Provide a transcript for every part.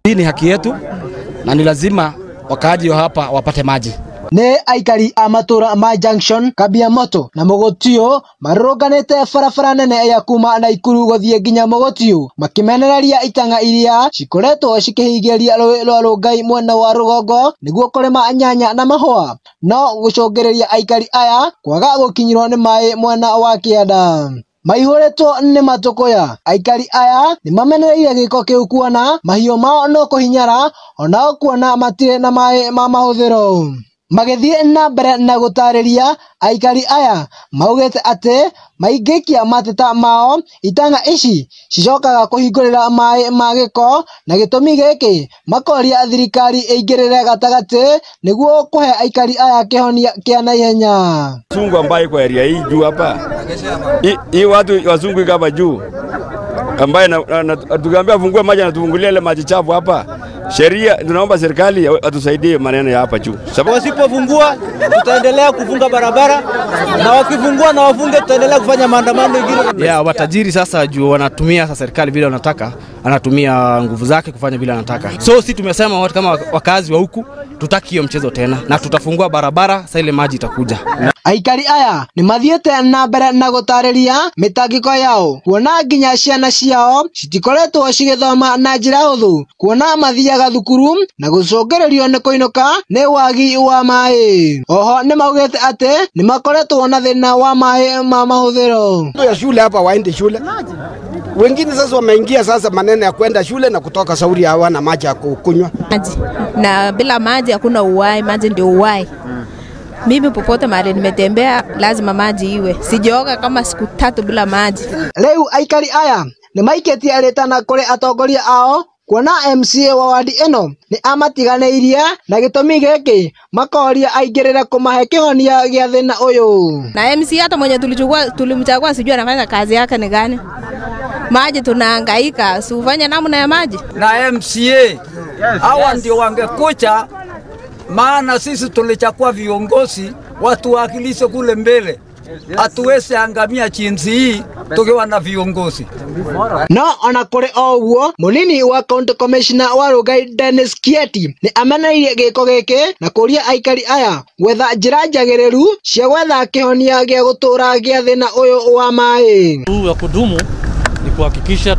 Hii ni haki yetu na ni lazima wakaaji wa hapa wapate maji. Ne aikari amatura ma junction Kabiamoto na Mogotio maroganete barabara nene ya kuma Naikuru guthie nginya Mogotio makimenereria itanga iria cikoretwo cikihigeria rwa Rongai mwena wa rugongo niguo kurema nyanya na mahua no gucogereria aikari aya kwaga gukinyirwo ni mai mwena wa Kianda. Maihoretwo ni matukoya aikari aya ni mamenereire giko kiu kuona mahio mao no kuhinyara ona kuona matire na mai ma mahuthiro. Magethie na mbere na gutariria aikari aya maugete ate maingikia mateta mao itanga ici cicokaga kuhingurira mai ma giko na gitumi giki makoria thirikari ingirire gatagati niguo kuhe aikari aya kihonia kia naihenya. Sungu ambaye kwa area hii juu hapa hii watu wazungu kama juu ambaye tukiambia fungue maji na tufungulie ile maji chafu hapa. Sheria tunaomba serikali atusaidie maneno ya hapa juu. Sababu wasipofungua tutaendelea kufunga barabara na wakifungua na wafunge tutaendelea kufanya maandamano mengine. Watajiri sasa juu wanatumia sasa serikali vile wanataka, anatumia nguvu zake kufanya vile anataka. So si tumesema watu kama wakazi wa huku tutaki hiyo mchezo tena na tutafungua barabara sasa ile maji itakuja. Aikari aya ni mathiete na mbere na gutariria mitangiko yao kuona nginya ciana ciao citikoretwo cigithoma na njira huthu kuona mathiaga thukuru na gucogererio ni kuinuka ni wagi wa mai. Oho ni maugete ate ni makoretwo na thina wa mai ma mahuthiro. Ya shule hapa waende shule. Wengine sasa wameingia sasa maneno ya kwenda shule na kutoka Sauri hawana maji ya kunywa. Na bila maji hakuna uhai, maji ndio uhai. Mimi popote mahali nimetembea lazima maji iwe. Sijaoga kama siku 3 bila maji. Leo aikari aya ni maiketie aretana kuri atongoria ao kuona MCA wa wadi eno ni amatiganeirie na gitumi giki makoria aingirira kumahe kihonia gia thina uyu. Na MCA hata mwenye tulimchagua sijui anafanya kazi yake ni gani. Maji tunahangaika, si ufanye namna ya maji. Na MCA hawa ndio wangekucha, maana sisi tulichakua viongozi watu wakilishe kule mbele. Hatuwezi angamia chinzi hii tukiwa na viongozi. No ona kuri oguo munini wa county commissioner wa Rongai Dennis Kieti ni ameneire giko giki na kuria aikari aya gwetha njira njagiriru cia gwetha kihonia gia gutura gia thina uyu wa mai. Ya kudumu ni kuhakikisha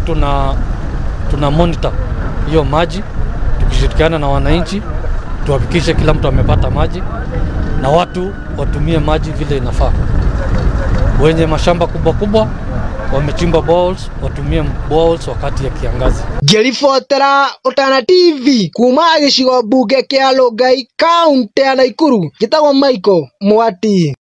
tuna monitor hiyo maji tukishirikiana na wananchi, tuhakikishe kila mtu amepata maji na watu watumie maji vile inafaa. Wenye mashamba kubwa kubwa wamechimba balls, watumie balls wakati ya kiangazi. Ngiribotera Utana TV kuma gicigo bunge kia Rongai kaunti ya Naikuru, gitagwo Michael Mwati.